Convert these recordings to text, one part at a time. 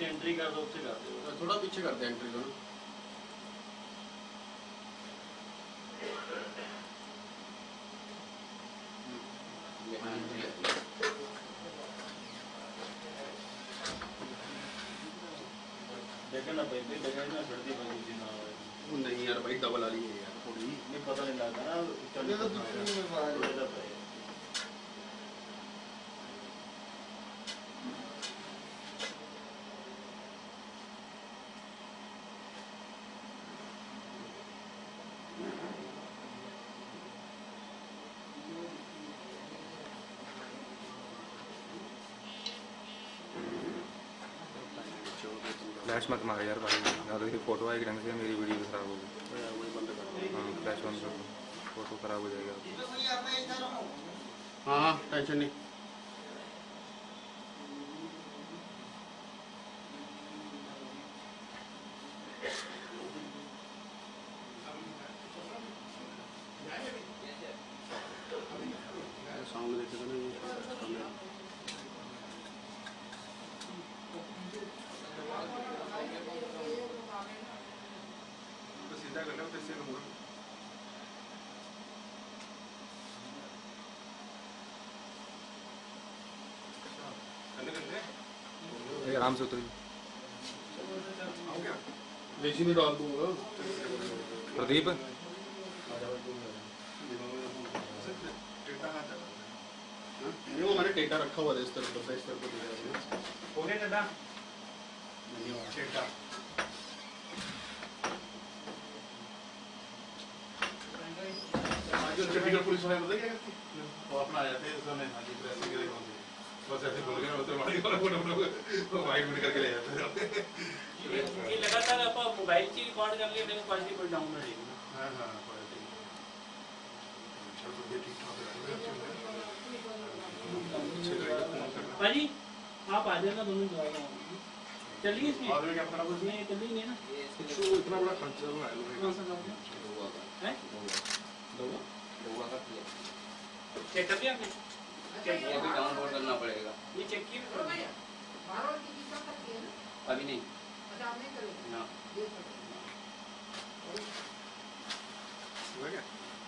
जिससे एंट्री कर दो उससे कर दो, थोड़ा पीछे करते हैं एंट्री को। देखना भाई जगह ना सर्दी बनी ना हो। नहीं यार भाई डबल वाली है यार थोड़ी, नहीं पता नहीं लगता ना चलने तो दूसरी में बाहर फ्लैश मत मार यार भाई, ना तो फोटो आएगी ढंग से, मेरी वीडियो भी खराब होगी। हाँ फ्लैश बंद कर दो, फोटो खराब हो जाएगा। हाँ टेंशन नहीं। सामने देखे तो नहीं तो सीधा कर लो इससे आराम से उतरिए। देसी में डाल दूंगा प्रदीप नहीं, वो मैंने टेटा रखा हुआ है इस तरफ पर, इस तरफ पर हो गया दादा टेटा। जो चंडीगढ़ पुलिस वाले पता क्या करती है, वो अपना आ जाते हैं उसमें हाजी प्रेस के बस ऐसे बोल गए मतलब हमारी फोटो वाइट मिनट करके ले जाते हैं। ये लगातार आप मोबाइल से रिकॉर्ड कर लिए देखो क्वालिटी पर डाउन रहेगी। हां हां क्वालिटी चलो ये ठीक ठाक है। भाई आप आ जाना दोनों दवाइयां चलिए इसमें और क्या खराब हो नहीं चल रही है ना, तो इतना बड़ा खर्चा हुआ है। कौन सा काम है दोगा का किया, चेक कर लिया आपने? ये भी डाउनलोड करना पड़ेगा। ये चेक किया अभी नहीं ना हो गया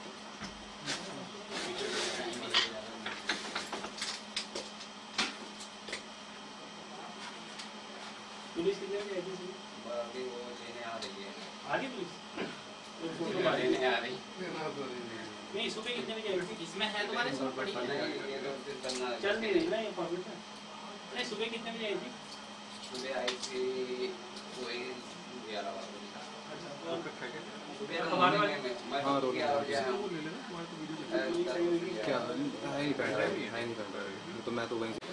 पुलिस कितने बजे आई थी? अभी वो लेने आ रही है, आ गई पुलिस तो फोटो लेने आ रही नहीं सुबह कितने बजे आई थी? इसमें है तुम्हारे सब पड़ी है, चल नहीं रही ना ये पॉकेट में। नहीं सुबह कितने बजे आई थी? सुबह आई थी वही 11 बजे। हाँ रोल क्या है नहीं पहन रहा है, तो मैं तो वहीं